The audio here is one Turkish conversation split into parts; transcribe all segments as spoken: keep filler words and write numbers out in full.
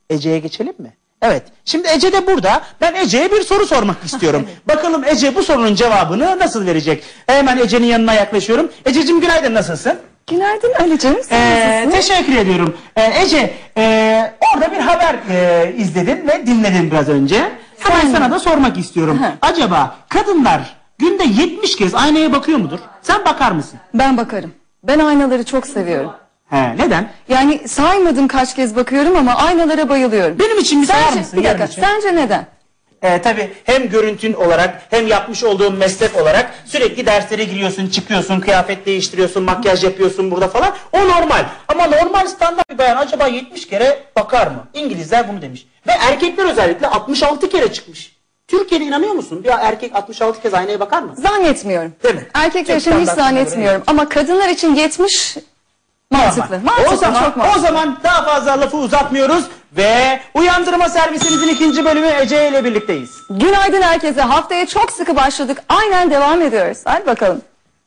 Ece'ye geçelim mi? Evet. Şimdi Ece de burada. Ben Ece'ye bir soru sormak istiyorum. Bakalım Ece bu sorunun cevabını nasıl verecek? Hemen Ece'nin yanına yaklaşıyorum. Ececiğim günaydın, nasılsın? Günaydın Ali'cim. Ee, teşekkür ediyorum. Ee, Ece, e, orada bir haber e, izledin ve dinledin biraz önce. Hemen Sen sana da sormak istiyorum. Hı. Acaba kadınlar günde yetmiş kez aynaya bakıyor mudur? Sen bakar mısın? Ben bakarım. Ben aynaları çok seviyorum. He, neden? Yani saymadım kaç kez bakıyorum ama aynalara bayılıyorum. Benim için bir sayar Sence, mısın? bir dakika, yarın için? sence neden? Ee, tabii hem görüntün olarak hem yapmış olduğun meslek olarak sürekli derslere giriyorsun, çıkıyorsun, kıyafet değiştiriyorsun, makyaj yapıyorsun burada falan. O normal. Ama normal standart bir bayan acaba yetmiş kere bakar mı? İngilizler bunu demiş. Ve erkekler özellikle altmış altı kere çıkmış. Türkiye'de inanıyor musun? Bir erkek altmış altı kez aynaya bakar mı? Zannetmiyorum. Değil mi? Erkekler Çok için hiç standart zannetmiyorum. Ama kadınlar için yetmiş mantıklı. Normal. Mantıklı, o zaman, çok mantıklı. O zaman daha fazla lafı uzatmıyoruz ve uyandırma servisimizin ikinci bölümü Ece ile birlikteyiz. Günaydın herkese. Haftaya çok sıkı başladık. Aynen devam ediyoruz. Hadi bakalım.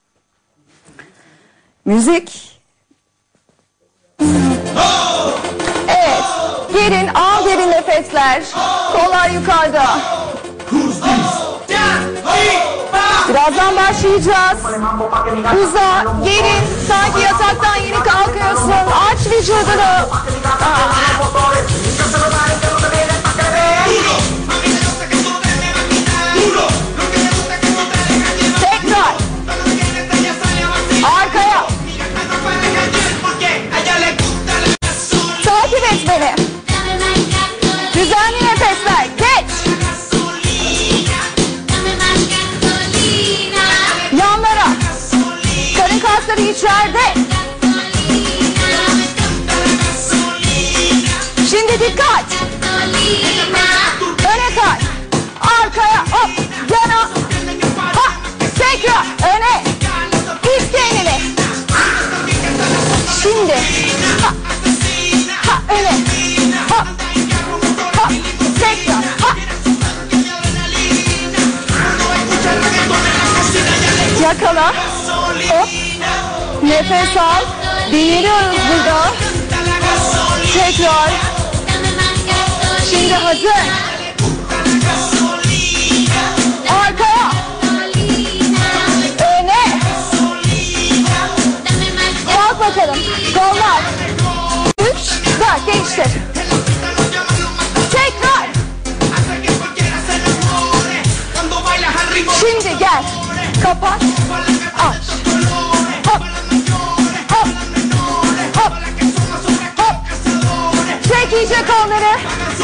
Müzik. Evet. Gelin, al derin nefesler. Kollar yukarıda. Birazdan başlayacağız. Uza, gelin. Sanki yataktan yeni kalkıyorsun. Aç vücudunu. Aa. Tekrar. Arkaya. Takip et beni. Düzenli nefesler. Geç. Yanlara. Karın kasları içeride. Şimdi dikkat. Öne kay. Arkaya. Hop. Yana. Ha. Tekrar. Öne. İt kendini. Şimdi. Ha. Ha. Öne. Ha. Ha. Tekrar. Ha. Yakala. Hop. Nefes al. Dinliyoruz burada. Tekrar. Şimdi hazır. Arkaya. Öne. Kalk bakalım. Kollar. Üç. Dört. Değiştir. Tekrar. Şimdi gel. Kapat. Aç. Hop. Hop. Hop. Hop. Çek iyice kolları.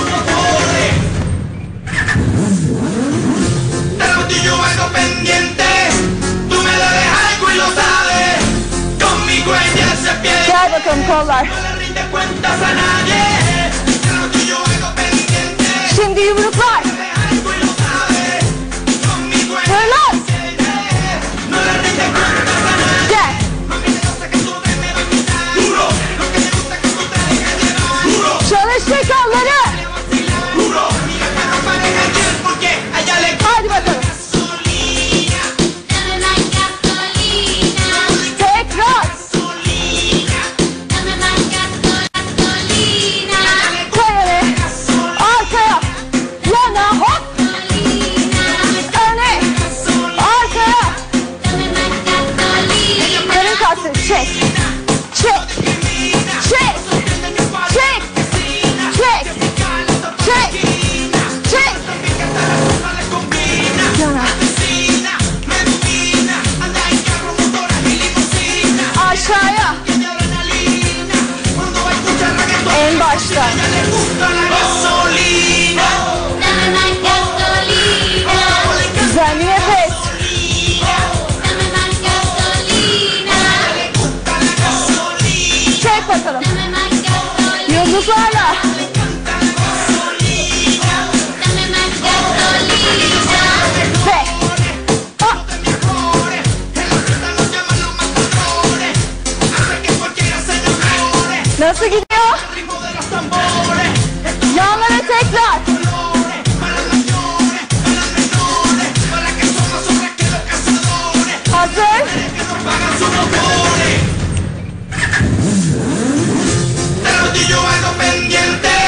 Gel bakalım kollar. Şimdi yumruklar. Fırlat. Gel. Çalıştır kolları. Hadi bakalım. Tekrar. Koy öne. Arkaya. Yana hop. Öne. Arkaya. Karın kasları çek. Çek. Çek. Çek. Çek. Çek. Çek. Yana. Aşağıya. En başta. Düzenli nefes. Çek bakalım. Yıldızlarla. Ve. Ha. Nasıl gidiyor? Yanlara tekrar. Hazır. Yo ando pendiente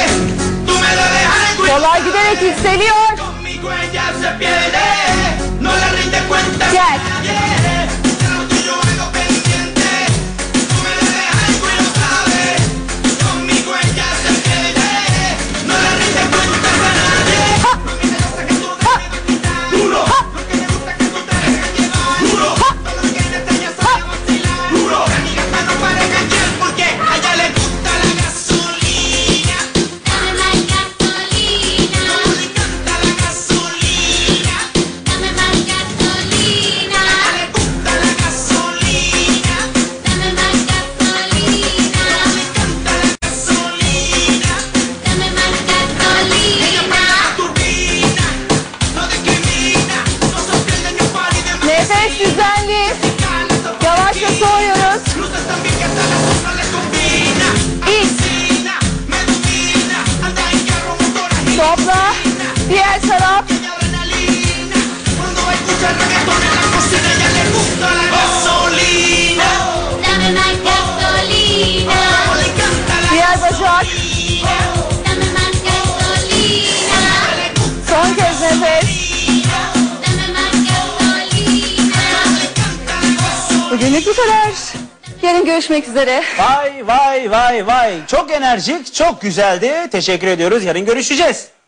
Nefes yükseliyor. Conmigo ella se pierde, no le rinde cuenta a Gel. nadie. De lo tuyo algo pendiente, tú me debes algo y lo sabes. Conmigo ella se pierde, no le rinde cuenta a nadie. Ha. A mí me gusta que tú te Ha. dejes quitar. Duro. Ha. Lo que me gusta que tú te dejes llevar. Duro. Ha. Todo lo que ella te ya sabe vacilar. Duro. Amiga, para no pare enganchar, porque a ella le gusta la gasolina. Dame más gasolina, Como le encanta la gasolina. dame más gasolina, Le gusta la gasolina. dame más gasolina, Le encanta la gasolina. dame más Ella gasolina. paga la turbina, no discrimina, no sorprende ni un party de Nefes düzenli. Yavaşça soğuyoruz. luces también que hasta la sombra le combina. İç. Asesina, me domina, anda en carro, motor, agita Topla. Diğer taraf. y adrenalina. Cuando escucha el reggaetón en la cocina, ella le gusta la gasolina. Dame más gasolina, Como le encanta la Diğer bacak. dame más gasolina, Son kez nefes. dame más gasolina. Bugünlük bu kadar. Yarın görüşmek üzere. Vay vay vay vay. Çok enerjik, çok güzeldi. Teşekkür ediyoruz. Yarın görüşeceğiz.